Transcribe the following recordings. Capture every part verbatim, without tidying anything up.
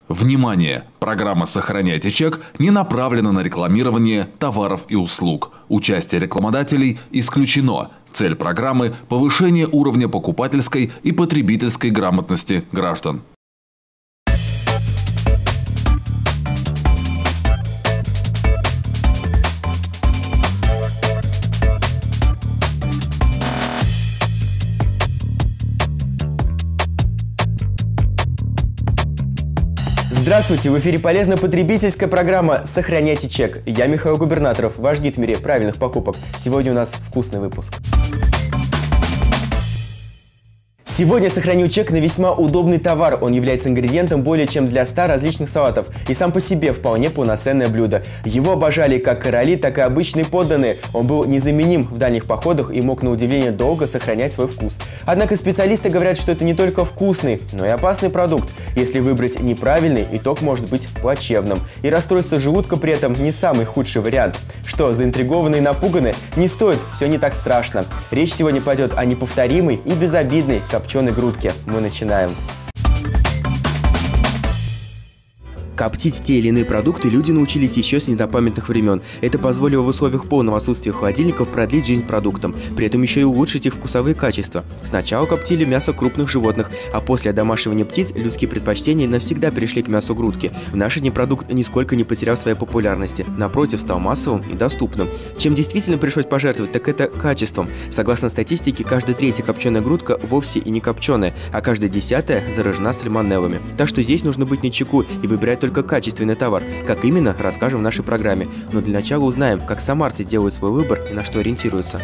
Внимание! Программа «Сохраняйте чек» не направлена на рекламирование товаров и услуг. Участие рекламодателей исключено. Цель программы – повышение уровня покупательской и потребительской грамотности граждан. Здравствуйте! В эфире полезно-потребительская программа «Сохраняйте чек». Я Михаил Губернаторов, ваш гид в мире правильных покупок. Сегодня у нас вкусный выпуск. Сегодня сохраню чек на весьма удобный товар. Он является ингредиентом более чем для ста различных салатов и сам по себе вполне полноценное блюдо. Его обожали как короли, так и обычные подданные. Он был незаменим в дальних походах и мог на удивление долго сохранять свой вкус. Однако специалисты говорят, что это не только вкусный, но и опасный продукт. Если выбрать неправильный, итог может быть плачевным. И расстройство желудка при этом не самый худший вариант. Что, заинтригованы и напуганы? Не стоит, все не так страшно. Речь сегодня пойдет о неповторимой и безобидной копченой грудке. Мы начинаем. Коптить те или иные продукты люди научились еще с недопамятных времен. Это позволило в условиях полного отсутствия холодильников продлить жизнь продуктам, при этом еще и улучшить их вкусовые качества. Сначала коптили мясо крупных животных, а после одомашивания птиц людские предпочтения навсегда перешли к мясу грудки. В наши дни продукт нисколько не потерял своей популярности, напротив, стал массовым и доступным. Чем действительно пришлось пожертвовать, так это качеством. Согласно статистике, каждая третья копченая грудка вовсе и не копченая, а каждая десятая заражена сальмонеллами. Так что здесь нужно быть начеку и выбирать только качественный товар. Как именно, расскажем в нашей программе. Но для начала узнаем, как самарцы делают свой выбор и на что ориентируются.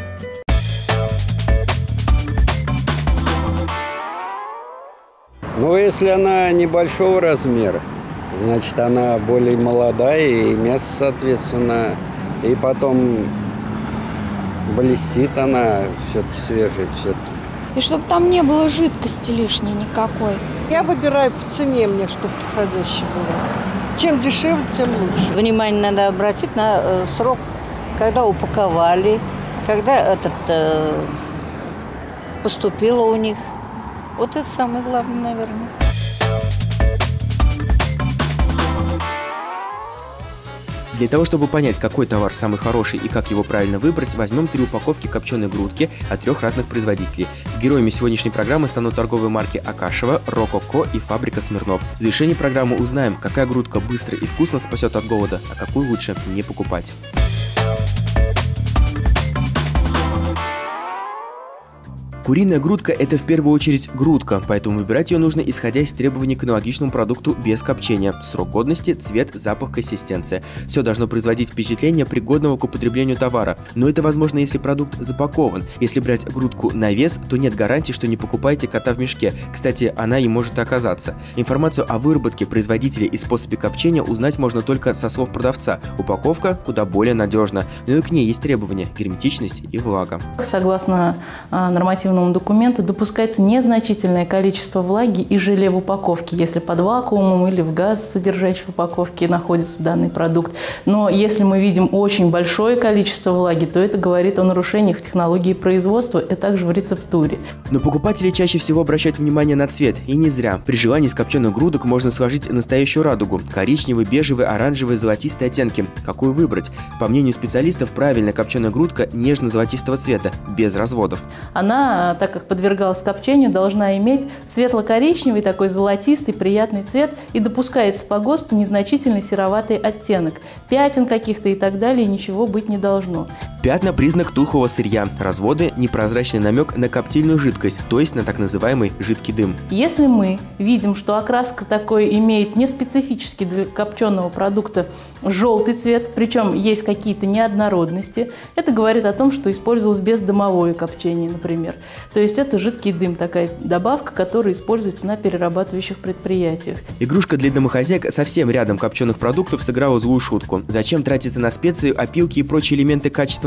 Ну, если она небольшого размера, значит, она более молодая, и мясо, соответственно, и потом блестит она, все-таки свежая, все-таки. И чтобы там не было жидкости лишней никакой. Я выбираю по цене мне, чтобы подходящее было. Чем дешевле, тем лучше. Внимание надо обратить на э, срок, когда упаковали, когда этот э, поступило у них. Вот это самое главное, наверное. Для того, чтобы понять, какой товар самый хороший и как его правильно выбрать, возьмем три упаковки копченой грудки от трех разных производителей. Героями сегодняшней программы станут торговые марки Акашево, Рококо и фабрика Смирнов. В завершении программы узнаем, какая грудка быстро и вкусно спасет от голода, а какую лучше не покупать. Куриная грудка – это в первую очередь грудка, поэтому выбирать ее нужно, исходя из требований к аналогичному продукту без копчения. Срок годности, цвет, запах, консистенция. Все должно производить впечатление пригодного к употреблению товара. Но это возможно, если продукт запакован. Если брать грудку на вес, то нет гарантии, что не покупаете кота в мешке. Кстати, она и может оказаться. Информацию о выработке, производителе и способе копчения узнать можно только со слов продавца. Упаковка куда более надежна. Но и к ней есть требования – герметичность и влага. Согласно а, нормативному документу допускается незначительное количество влаги и желе в упаковке, если под вакуумом или в газосодержащей упаковке находится данный продукт. Но если мы видим очень большое количество влаги, то это говорит о нарушениях технологии производства и также в рецептуре. Но покупатели чаще всего обращают внимание на цвет, и не зря. При желании из копченых грудок можно сложить настоящую радугу – коричневый, бежевый, оранжевый, золотистые оттенки. Какую выбрать? По мнению специалистов, правильная копченая грудка нежно-золотистого цвета, без разводов. Она, так как подвергалась копчению, должна иметь светло-коричневый, такой золотистый, приятный цвет, и допускается по ГОСТу незначительный сероватый оттенок. Пятен каких-то и так далее ничего быть не должно. Пятна – признак тухлого сырья. Разводы – непрозрачный намек на коптильную жидкость, то есть на так называемый жидкий дым. Если мы видим, что окраска такой имеет неспецифический для копченого продукта желтый цвет, причем есть какие-то неоднородности, это говорит о том, что использовалось бездымовое копчение, например. То есть это жидкий дым, такая добавка, которая используется на перерабатывающих предприятиях. Игрушка для домохозяек совсем рядом копченых продуктов сыграла злую шутку. Зачем тратиться на специи, опилки и прочие элементы качественного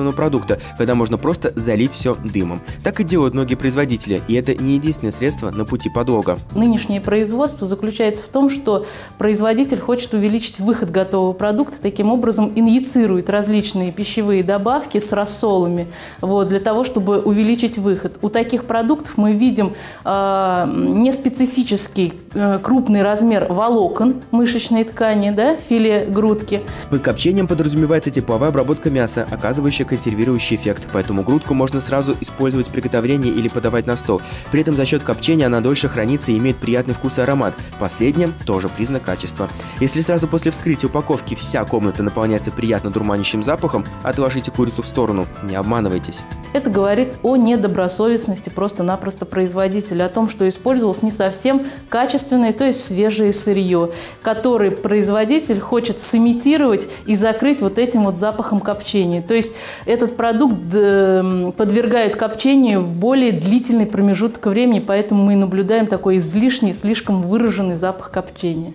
копченого продукта, когда можно просто залить все дымом. Так и делают многие производители, и это не единственное средство на пути подлога. Нынешнее производство заключается в том, что производитель хочет увеличить выход готового продукта, таким образом инъецирует различные пищевые добавки с рассолами, вот, для того, чтобы увеличить выход. У таких продуктов мы видим э, неспецифический э, крупный размер волокон мышечной ткани, да, филе грудки. Под копчением подразумевается тепловая обработка мяса, оказывающая консервирующий эффект, поэтому грудку можно сразу использовать в приготовлении или подавать на стол. При этом за счет копчения она дольше хранится и имеет приятный вкус и аромат. Последнее тоже признак качества. Если сразу после вскрытия упаковки вся комната наполняется приятно дурманящим запахом, отложите курицу в сторону, не обманывайтесь. Это говорит о недобросовестности просто-напросто производителя, о том, что использовалось не совсем качественное, то есть свежее сырье, которое производитель хочет сымитировать и закрыть вот этим вот запахом копчения. То есть этот продукт подвергают копчению в более длительный промежуток времени, поэтому мы наблюдаем такой излишний, слишком выраженный запах копчения.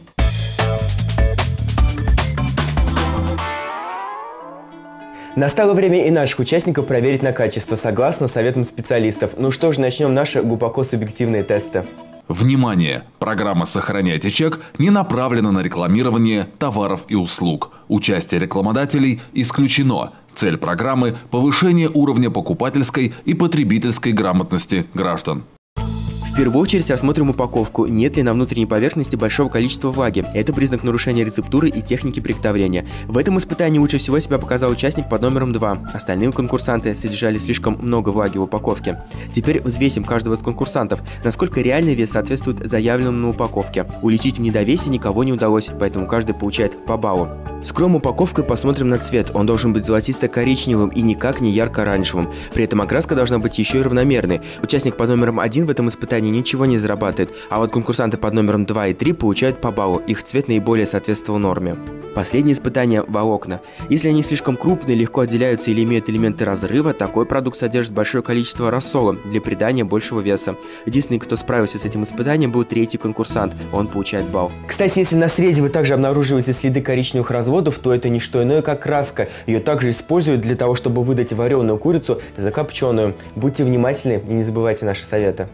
Настало время и наших участников проверить на качество, согласно советам специалистов. Ну что ж, начнем наши глубоко субъективные тесты. Внимание! Программа «Сохраняйте чек» не направлена на рекламирование товаров и услуг. Участие рекламодателей исключено. Цель программы – повышение уровня покупательской и потребительской грамотности граждан. В первую очередь рассмотрим упаковку. Нет ли на внутренней поверхности большого количества влаги. Это признак нарушения рецептуры и техники приготовления. В этом испытании лучше всего себя показал участник под номером два. Остальные конкурсанты содержали слишком много влаги в упаковке. Теперь взвесим каждого из конкурсантов, насколько реальный вес соответствует заявленному на упаковке. Уличить в недовесе никого не удалось, поэтому каждый получает по баллу. Вскроем упаковку и посмотрим на цвет. Он должен быть золотисто-коричневым и никак не ярко-оранжевым. При этом окраска должна быть еще и равномерной. Участник под номером один в этом испытании ничего не зарабатывает, а вот конкурсанты под номером два и три получают по баллу, их цвет наиболее соответствовал норме. Последнее испытание – волокна. Если они слишком крупные, легко отделяются или имеют элементы разрыва, такой продукт содержит большое количество рассола для придания большего веса. Единственный, кто справился с этим испытанием, был третий конкурсант, он получает балл. Кстати, если на срезе вы также обнаруживаете следы коричневых разводов, то это не что иное, как краска. Ее также используют для того, чтобы выдать вареную курицу за копченую. Будьте внимательны и не забывайте наши советы.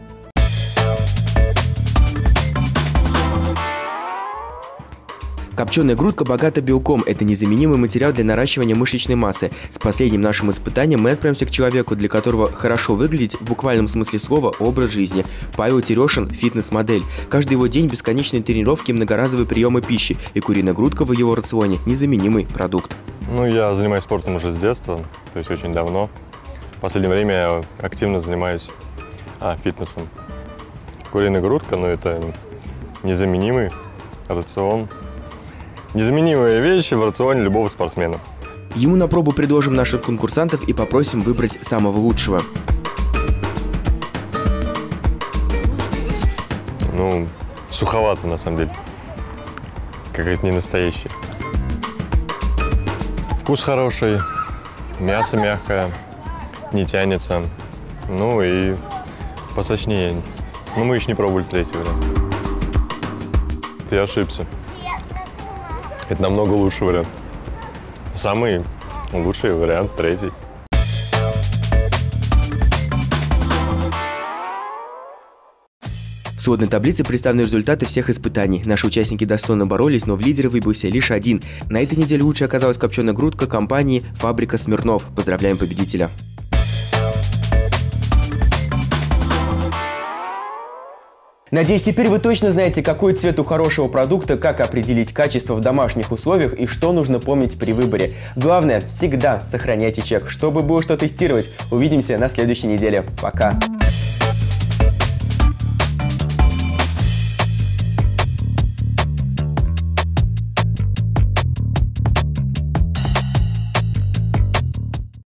Копченая грудка богата белком. Это незаменимый материал для наращивания мышечной массы. С последним нашим испытанием мы отправимся к человеку, для которого хорошо выглядеть в буквальном смысле слова образ жизни. Павел Терешин – фитнес-модель. Каждый его день бесконечные тренировки и многоразовые приемы пищи. И куриная грудка в его рационе – незаменимый продукт. Ну, я занимаюсь спортом уже с детства, то есть очень давно. В последнее время я активно занимаюсь а, фитнесом. Куриная грудка, ну, это незаменимый рацион. Незаменимые вещи в рационе любого спортсмена. Ему на пробу предложим наших конкурсантов и попросим выбрать самого лучшего. Ну, суховато на самом деле. Какая-то не настоящая. Вкус хороший, мясо мягкое, не тянется. Ну и посочнее. Но мы еще не пробовали третий вариант. Я ошибся. Это намного лучший вариант. Самый лучший вариант третий. В сводной таблице представлены результаты всех испытаний. Наши участники достойно боролись, но в лидеры выбился лишь один. На этой неделе лучшей оказалась копченая грудка компании «Фабрика Смирнов». Поздравляем победителя! Надеюсь, теперь вы точно знаете, какой цвет у хорошего продукта, как определить качество в домашних условиях и что нужно помнить при выборе. Главное, всегда сохраняйте чек, чтобы было что тестировать. Увидимся на следующей неделе. Пока!